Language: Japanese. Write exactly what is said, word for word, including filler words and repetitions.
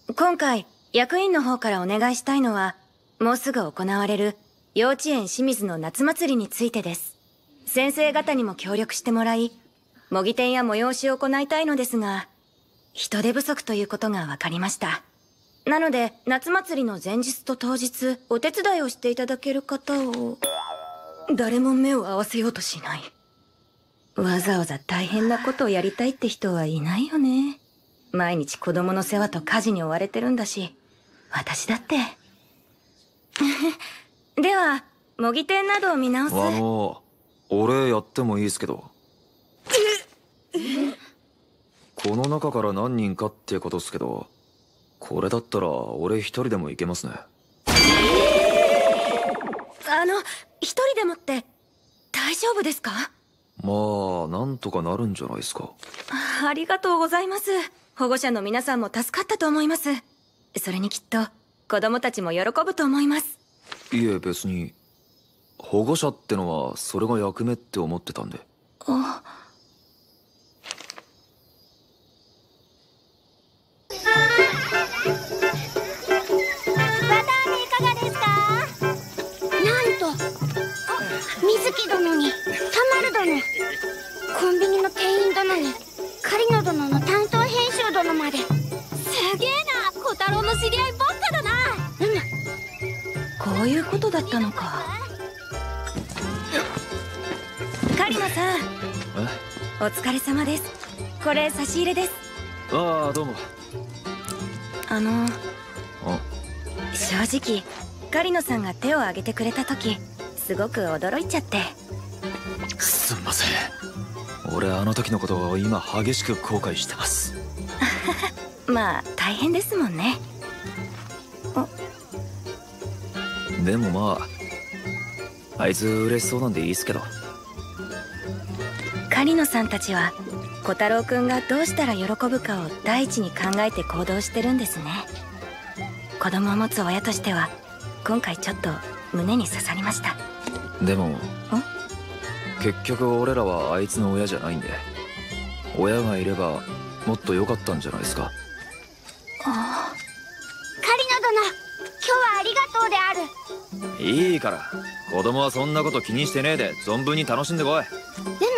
今回役員の方からお願いしたいのは、もうすぐ行われる幼稚園清水の夏祭りについてです。先生方にも協力してもらい、模擬店や催しを行いたいのですが、人手不足ということが分かりました。なので夏祭りの前日と当日お手伝いをしていただける方を。誰も目を合わせようとしない。わざわざ大変なことをやりたいって人はいないよね。毎日子供の世話と家事に追われてるんだし、私だってでは模擬店などを見直す。 あの俺やってもいいですけどこの中から何人かってことっすけど、これだったら俺一人でもいけますね。 あの一人でもって大丈夫ですか？ まあなんとかなるんじゃないですか。 ありがとうございます。保護者の皆さんも助かったと思います。それにきっと子供たちも喜ぶと思います。 いえ別に、保護者ってのはそれが役目って思ってたんで。 あ、 水木殿に田丸殿、コンビニの店員殿に狩野殿の担当編集殿まで。すげえな、小太郎の知り合いばっかだな。 うん、こういうことだったのか。狩野さん、お疲れ様です。これ差し入れです。 ああどうも。 あのあ正直狩野さんが手を挙げてくれた時すごく驚いちゃって。 すんません、俺あの時のことを今激しく後悔してますまあ大変ですもんね。 でもまああいつ嬉しそうなんでいいっすけど。 狩野さんたちは小太郎くんがどうしたら喜ぶかを第一に考えて行動してるんですね。子供を持つ親としては今回ちょっと胸に刺さりました。 でも結局俺らはあいつの親じゃないんで、親がいればもっと良かったんじゃないですか。 ああ、狩野殿、今日はありがとうである。 いいから、子供はそんなこと気にしてねえで存分に楽しんでこい。 でも